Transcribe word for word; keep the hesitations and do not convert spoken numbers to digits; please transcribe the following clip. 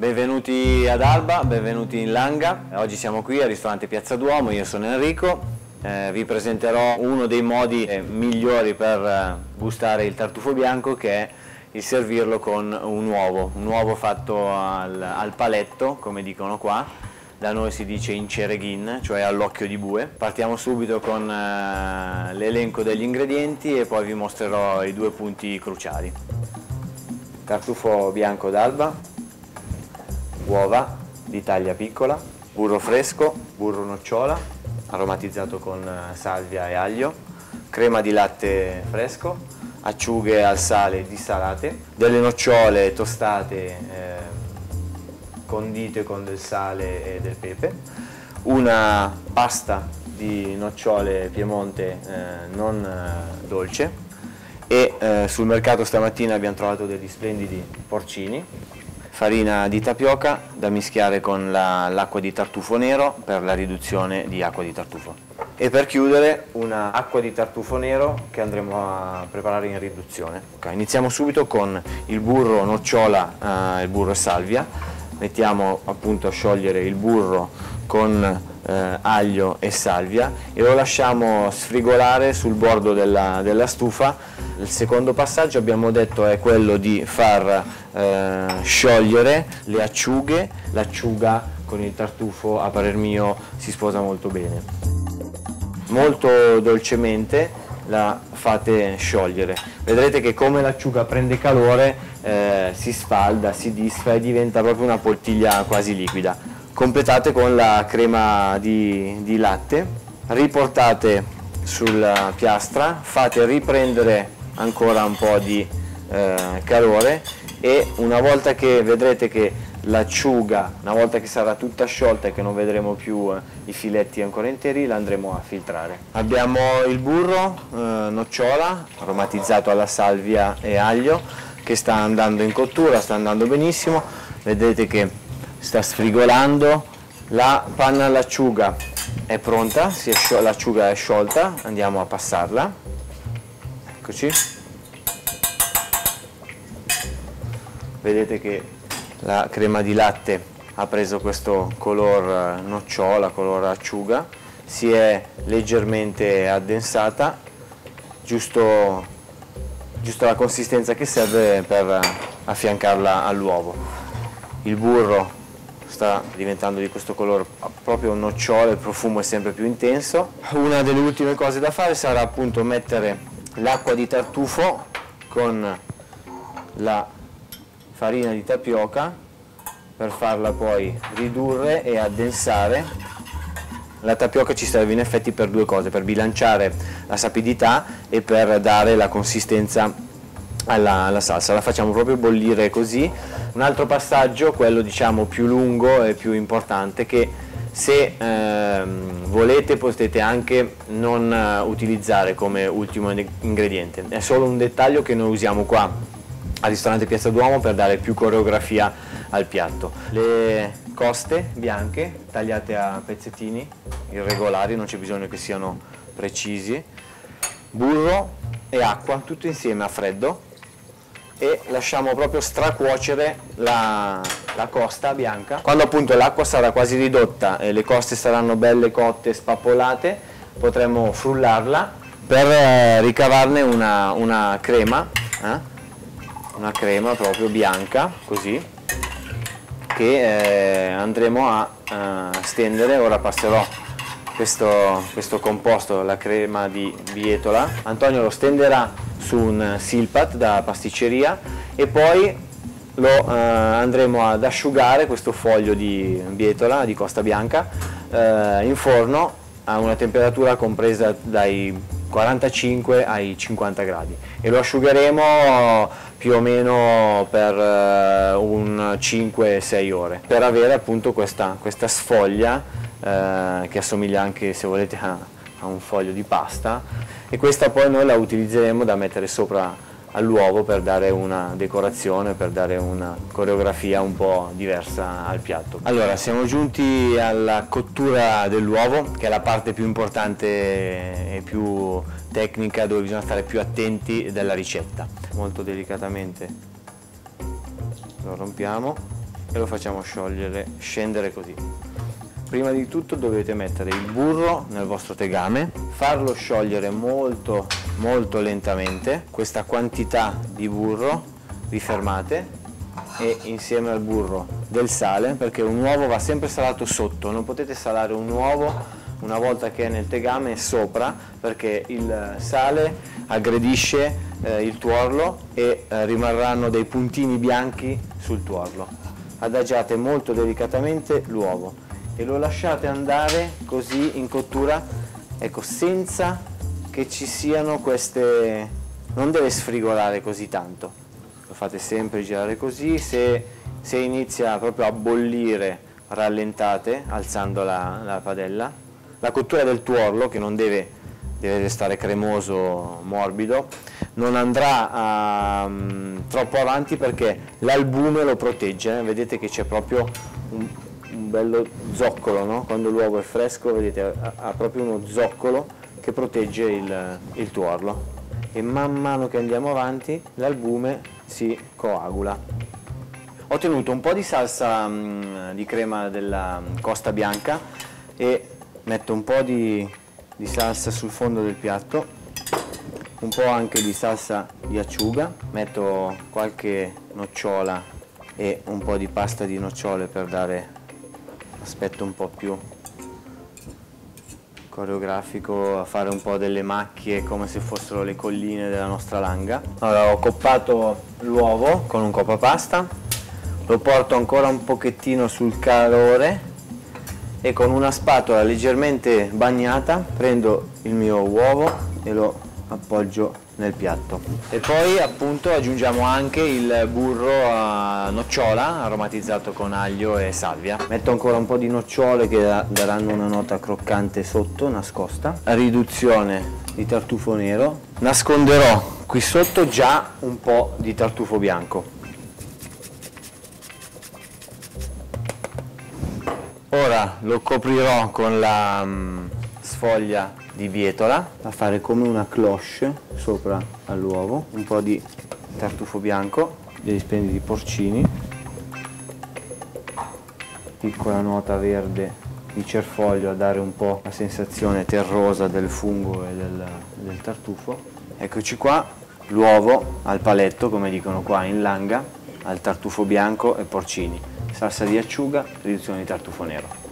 Benvenuti ad Alba, benvenuti in Langa. Oggi siamo qui al ristorante Piazza Duomo, io sono Enrico, eh, vi presenterò uno dei modi eh, migliori per eh, gustare il tartufo bianco, che è il servirlo con un uovo, un uovo fatto al, al paletto, come dicono qua, da noi si dice in cereghin, cioè all'occhio di bue. Partiamo subito con eh, l'elenco degli ingredienti e poi vi mostrerò i due punti cruciali. Tartufo bianco d'Alba, uova di taglia piccola, burro fresco, burro nocciola aromatizzato con salvia e aglio, crema di latte fresco, acciughe al sale dissalate, delle nocciole tostate eh, condite con del sale e del pepe, una pasta di nocciole Piemonte eh, non eh, dolce e eh, sul mercato stamattina abbiamo trovato degli splendidi porcini, farina di tapioca da mischiare con l'acqua di tartufo nero per la riduzione di acqua di tartufo. E per chiudere una acqua di tartufo nero che andremo a preparare in riduzione. Okay, iniziamo subito con il burro nocciola, eh, il burro e salvia. Mettiamo appunto a sciogliere il burro con eh, aglio e salvia e lo lasciamo sfrigolare sul bordo della, della stufa. Il secondo passaggio, abbiamo detto, è quello di far eh, sciogliere le acciughe. L'acciuga con il tartufo, a parer mio, si sposa molto bene. Molto dolcemente la fate sciogliere. Vedrete che come l'acciuga prende calore eh, si sfalda, si disfa e diventa proprio una poltiglia quasi liquida. Completate con la crema di, di latte, riportate sulla piastra, fate riprendere ancora un po' di eh, calore e una volta che vedrete che l'acciuga, una volta che sarà tutta sciolta e che non vedremo più eh, i filetti ancora interi, la andremo a filtrare. Abbiamo il burro eh, nocciola aromatizzato alla salvia e aglio che sta andando in cottura, sta andando benissimo, vedete che sta sfrigolando. La panna all'acciuga è pronta, l'acciuga è sciolta, andiamo a passarla. Eccoci. Vedete che la crema di latte ha preso questo color nocciola, color acciuga, si è leggermente addensata, giusto, giusto la consistenza che serve per affiancarla all'uovo. Il burro sta diventando di questo colore proprio nocciola, il profumo è sempre più intenso. Una delle ultime cose da fare sarà appunto mettere l'acqua di tartufo con la farina di tapioca per farla poi ridurre e addensare. La tapioca ci serve in effetti per due cose: per bilanciare la sapidità e per dare la consistenza alla, alla salsa. La facciamo proprio bollire così. Un altro passaggio, quello diciamo più lungo e più importante, che se ehm, volete potete anche non uh, utilizzare come ultimo ingrediente. È solo un dettaglio che noi usiamo qua al ristorante Piazza Duomo per dare più coreografia al piatto. Le coste bianche tagliate a pezzettini irregolari, non c'è bisogno che siano precisi, burro e acqua tutto insieme a freddo e lasciamo proprio stracuocere la, la costa bianca. Quando appunto l'acqua sarà quasi ridotta e le coste saranno belle cotte, spappolate, potremo frullarla per eh, ricavarne una, una crema, eh? una crema proprio bianca, così, che eh, andremo a eh, stendere. Ora passerò questo, questo composto, la crema di bietola. Antonio lo stenderà su un silpat da pasticceria e poi lo eh, andremo ad asciugare, questo foglio di bietola di costa bianca, eh, in forno a una temperatura compresa dai quarantacinque ai cinquanta gradi e lo asciugheremo più o meno per uh, un cinque sei ore per avere appunto questa, questa sfoglia uh, che assomiglia anche, se volete, a, a un foglio di pasta, e questa poi noi la utilizzeremo da mettere sopra all'uovo per dare una decorazione, per dare una coreografia un po' diversa al piatto. Allora, siamo giunti alla cottura dell'uovo, che è la parte più importante e più tecnica, dove bisogna stare più attenti della ricetta. Molto delicatamente lo rompiamo e lo facciamo sciogliere, scendere così. Prima di tutto dovete mettere il burro nel vostro tegame, farlo sciogliere molto molto lentamente, questa quantità di burro vi fermate e insieme al burro del sale, perché un uovo va sempre salato sotto, non potete salare un uovo una volta che è nel tegame sopra, perché il sale aggredisce eh, il tuorlo e eh, rimarranno dei puntini bianchi sul tuorlo. Adagiate molto delicatamente l'uovo e lo lasciate andare così in cottura, ecco, senza che ci siano queste, non deve sfrigolare così tanto, lo fate sempre girare così, se, se inizia proprio a bollire rallentate alzando la, la padella. La cottura del tuorlo, che non deve, deve restare cremoso, morbido, non andrà a, um, troppo avanti perché l'albume lo protegge, eh? Vedete che c'è proprio un, un bello zoccolo, no? Quando l'uovo è fresco, vedete, ha, ha proprio uno zoccolo che protegge il, il tuorlo e man mano che andiamo avanti l'albume si coagula. Ho tenuto un po' di salsa um, di crema della Costa Bianca e metto un po' di, di salsa sul fondo del piatto, un po' anche di salsa di acciuga, metto qualche nocciola e un po' di pasta di nocciole per dare aspetto un po' più coreografico, a fare un po' delle macchie come se fossero le colline della nostra langa. Allora, ho coppato l'uovo con un coppapasta, lo porto ancora un pochettino sul calore e con una spatola leggermente bagnata prendo il mio uovo e lo appoggio nel piatto. E poi appunto aggiungiamo anche il burro a nocciola aromatizzato con aglio e salvia. Metto ancora un po' di nocciole che daranno una nota croccante sotto, nascosta. Riduzione di tartufo nero. Nasconderò qui sotto già un po' di tartufo bianco. Ora lo coprirò con la um, sfoglia di bietola, a fare come una cloche sopra all'uovo, un po' di tartufo bianco, degli splendidi porcini, piccola nota verde di cerfoglio a dare un po' la sensazione terrosa del fungo e del, del tartufo. Eccoci qua, l'uovo al paletto, come dicono qua in langa, al tartufo bianco e porcini. Salsa di acciuga, riduzione di tartufo nero.